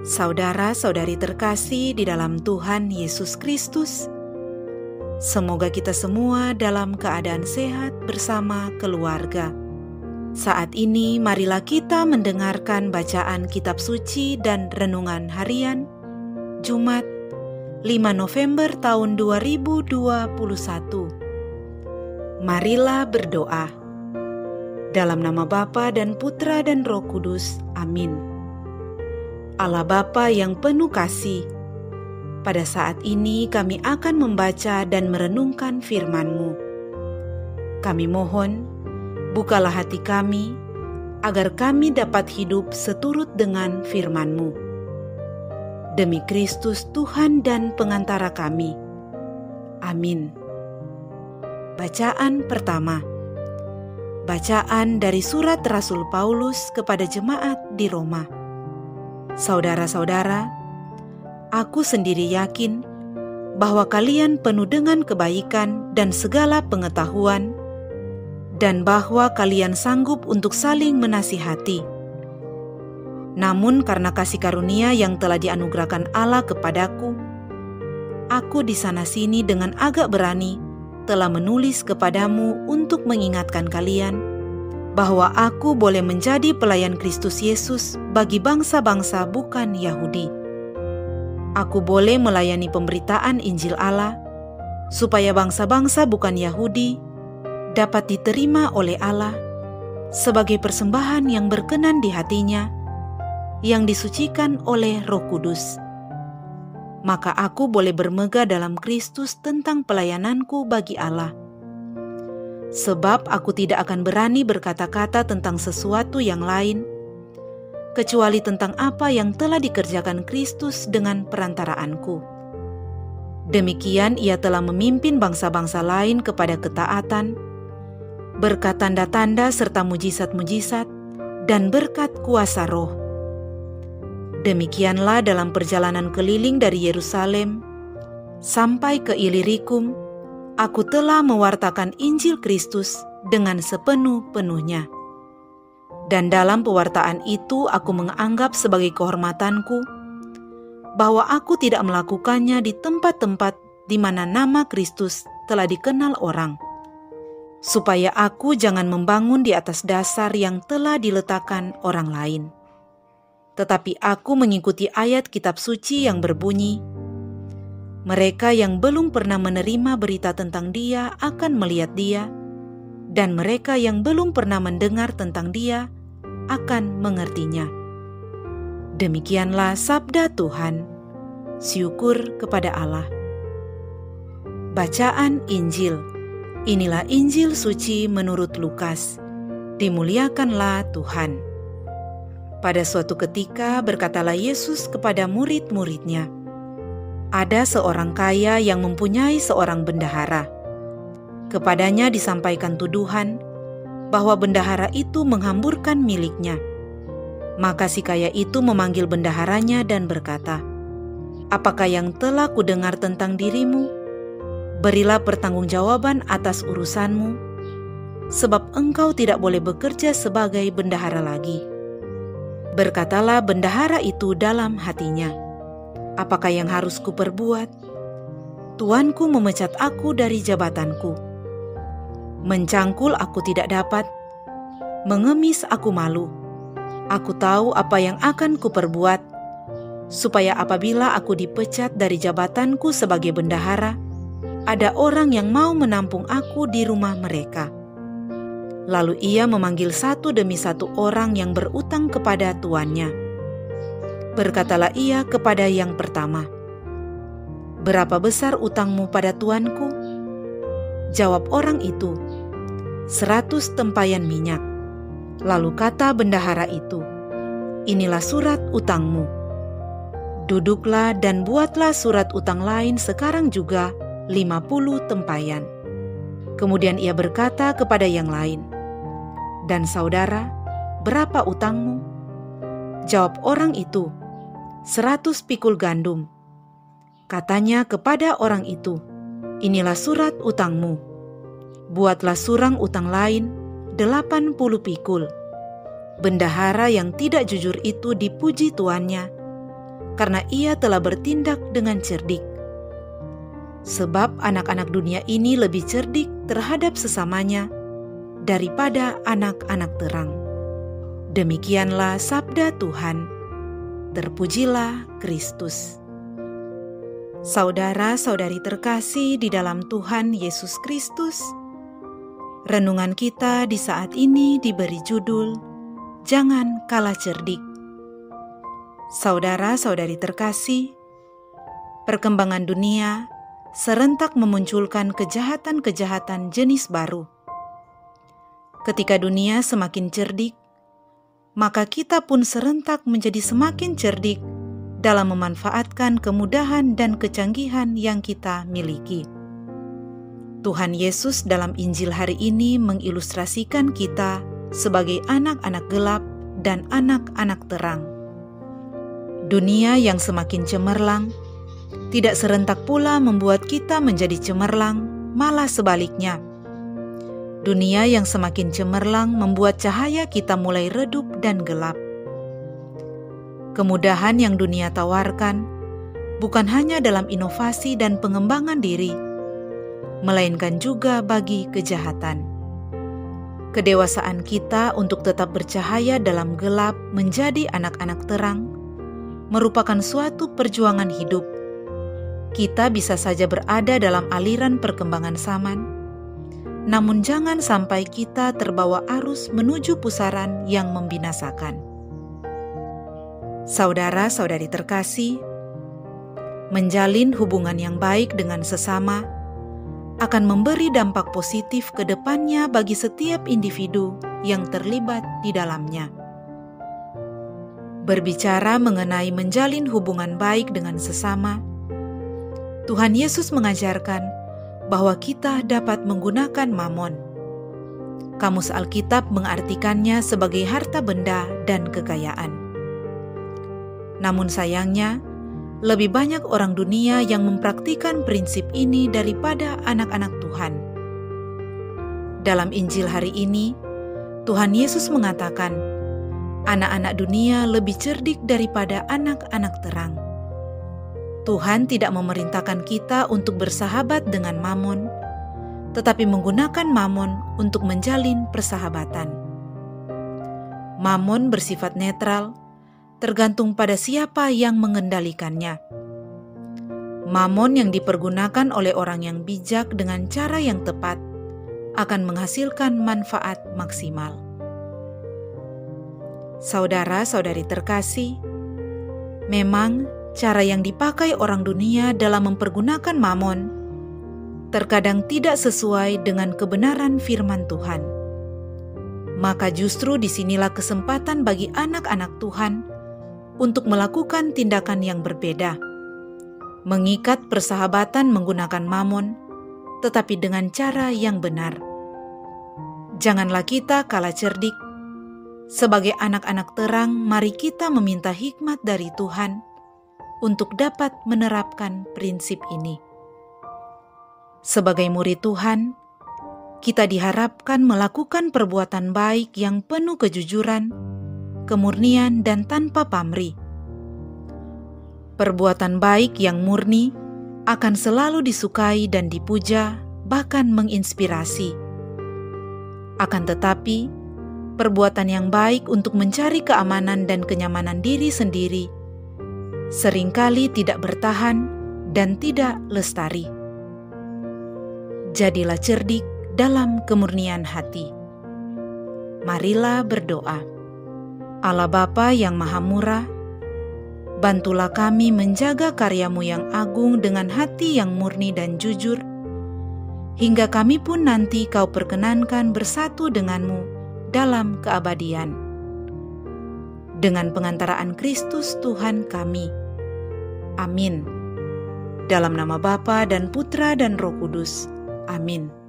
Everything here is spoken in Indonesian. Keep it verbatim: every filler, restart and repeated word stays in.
Saudara-saudari terkasih di dalam Tuhan Yesus Kristus, semoga kita semua dalam keadaan sehat bersama keluarga. Saat ini marilah kita mendengarkan bacaan kitab suci dan renungan harian Jumat lima November tahun dua ribu dua puluh satu. Marilah berdoa. Dalam nama Bapa dan Putra dan Roh Kudus. Amin. Allah Bapa yang penuh kasih, pada saat ini kami akan membaca dan merenungkan firman-Mu. Kami mohon, bukalah hati kami, agar kami dapat hidup seturut dengan firman-Mu. Demi Kristus Tuhan dan pengantara kami. Amin. Bacaan pertama. Bacaan dari surat Rasul Paulus kepada jemaat di Roma. Saudara-saudara, aku sendiri yakin bahwa kalian penuh dengan kebaikan dan segala pengetahuan, dan bahwa kalian sanggup untuk saling menasihati. Namun karena kasih karunia yang telah dianugerahkan Allah kepadaku, aku di sana-sini dengan agak berani telah menulis kepadamu untuk mengingatkan kalian bahwa aku boleh menjadi pelayan Kristus Yesus bagi bangsa-bangsa bukan Yahudi. Aku boleh melayani pemberitaan Injil Allah, supaya bangsa-bangsa bukan Yahudi dapat diterima oleh Allah sebagai persembahan yang berkenan di hatinya, yang disucikan oleh Roh Kudus. Maka aku boleh bermegah dalam Kristus tentang pelayananku bagi Allah. Sebab aku tidak akan berani berkata-kata tentang sesuatu yang lain, kecuali tentang apa yang telah dikerjakan Kristus dengan perantaraanku. Demikian ia telah memimpin bangsa-bangsa lain kepada ketaatan, berkat tanda-tanda serta mujizat-mujizat, dan berkat kuasa roh. Demikianlah dalam perjalanan keliling dari Yerusalem sampai ke Ilirikum, aku telah mewartakan Injil Kristus dengan sepenuh-penuhnya. Dan dalam pewartaan itu aku menganggap sebagai kehormatanku bahwa aku tidak melakukannya di tempat-tempat di mana nama Kristus telah dikenal orang, supaya aku jangan membangun di atas dasar yang telah diletakkan orang lain. Tetapi aku mengikuti ayat kitab suci yang berbunyi, mereka yang belum pernah menerima berita tentang Dia akan melihat Dia, dan mereka yang belum pernah mendengar tentang Dia akan mengertinya. Demikianlah sabda Tuhan. Syukur kepada Allah. Bacaan Injil. Inilah Injil suci menurut Lukas. Dimuliakanlah Tuhan. Pada suatu ketika berkatalah Yesus kepada murid-muridnya, ada seorang kaya yang mempunyai seorang bendahara. Kepadanya disampaikan tuduhan bahwa bendahara itu menghamburkan miliknya. Maka si kaya itu memanggil bendaharanya dan berkata, "Apakah yang telah kudengar tentang dirimu? Berilah pertanggungjawaban atas urusanmu, sebab engkau tidak boleh bekerja sebagai bendahara lagi." Berkatalah bendahara itu dalam hatinya, "Apakah yang harus kuperbuat? Tuanku memecat aku dari jabatanku. Mencangkul aku tidak dapat, mengemis aku malu. Aku tahu apa yang akan kuperbuat, supaya apabila aku dipecat dari jabatanku sebagai bendahara, ada orang yang mau menampung aku di rumah mereka." Lalu ia memanggil satu demi satu orang yang berutang kepada tuannya. Berkatalah ia kepada yang pertama, "Berapa besar utangmu pada tuanku?" Jawab orang itu, "Seratus tempayan minyak." Lalu kata bendahara itu, "Inilah surat utangmu. Duduklah dan buatlah surat utang lain sekarang juga lima puluh tempayan." Kemudian ia berkata kepada yang lain, "Dan saudara, berapa utangmu?" Jawab orang itu, "Seratus pikul gandum." Katanya kepada orang itu, "Inilah surat utangmu. Buatlah surang utang lain, delapan puluh pikul." Bendahara yang tidak jujur itu dipuji tuannya, karena ia telah bertindak dengan cerdik. Sebab anak-anak dunia ini lebih cerdik terhadap sesamanya daripada anak-anak terang. Demikianlah sabda Tuhan. Terpujilah Kristus. Saudara-saudari terkasih di dalam Tuhan Yesus Kristus, renungan kita di saat ini diberi judul Jangan Kalah Cerdik. Saudara-saudari terkasih, perkembangan dunia serentak memunculkan kejahatan-kejahatan jenis baru. Ketika dunia semakin cerdik, maka kita pun serentak menjadi semakin cerdik dalam memanfaatkan kemudahan dan kecanggihan yang kita miliki. Tuhan Yesus dalam Injil hari ini mengilustrasikan kita sebagai anak-anak gelap dan anak-anak terang. Dunia yang semakin cemerlang tidak serentak pula membuat kita menjadi cemerlang, malah sebaliknya. Dunia yang semakin cemerlang membuat cahaya kita mulai redup dan gelap. Kemudahan yang dunia tawarkan bukan hanya dalam inovasi dan pengembangan diri, melainkan juga bagi kejahatan. Kedewasaan kita untuk tetap bercahaya dalam gelap menjadi anak-anak terang merupakan suatu perjuangan hidup. Kita bisa saja berada dalam aliran perkembangan zaman, namun jangan sampai kita terbawa arus menuju pusaran yang membinasakan. Saudara-saudari terkasih, menjalin hubungan yang baik dengan sesama akan memberi dampak positif ke depannya bagi setiap individu yang terlibat di dalamnya. Berbicara mengenai menjalin hubungan baik dengan sesama, Tuhan Yesus mengajarkan bahwa kita dapat menggunakan mamon. Kamus Alkitab mengartikannya sebagai harta benda dan kekayaan. Namun sayangnya, lebih banyak orang dunia yang mempraktikkan prinsip ini daripada anak-anak Tuhan. Dalam Injil hari ini, Tuhan Yesus mengatakan, anak-anak dunia lebih cerdik daripada anak-anak terang. Tuhan tidak memerintahkan kita untuk bersahabat dengan mamon, tetapi menggunakan mamon untuk menjalin persahabatan. Mamon bersifat netral, tergantung pada siapa yang mengendalikannya. Mamon yang dipergunakan oleh orang yang bijak dengan cara yang tepat akan menghasilkan manfaat maksimal. Saudara-saudari terkasih, memang cara yang dipakai orang dunia dalam mempergunakan mamon terkadang tidak sesuai dengan kebenaran firman Tuhan. Maka justru disinilah kesempatan bagi anak-anak Tuhan untuk melakukan tindakan yang berbeda, mengikat persahabatan menggunakan mamon, tetapi dengan cara yang benar. Janganlah kita kalah cerdik. Sebagai anak-anak terang, mari kita meminta hikmat dari Tuhan untuk dapat menerapkan prinsip ini. Sebagai murid Tuhan, kita diharapkan melakukan perbuatan baik yang penuh kejujuran, kemurnian, dan tanpa pamrih. Perbuatan baik yang murni akan selalu disukai dan dipuja, bahkan menginspirasi. Akan tetapi, perbuatan yang baik untuk mencari keamanan dan kenyamanan diri sendiri seringkali tidak bertahan dan tidak lestari. Jadilah cerdik dalam kemurnian hati. Marilah berdoa. Allah Bapa yang Maha Murah, bantulah kami menjaga karya-Mu yang agung dengan hati yang murni dan jujur, hingga kami pun nanti Kau perkenankan bersatu dengan-Mu dalam keabadian. Dengan pengantaraan Kristus Tuhan kami. Amin. Dalam nama Bapa dan Putra dan Roh Kudus. Amin.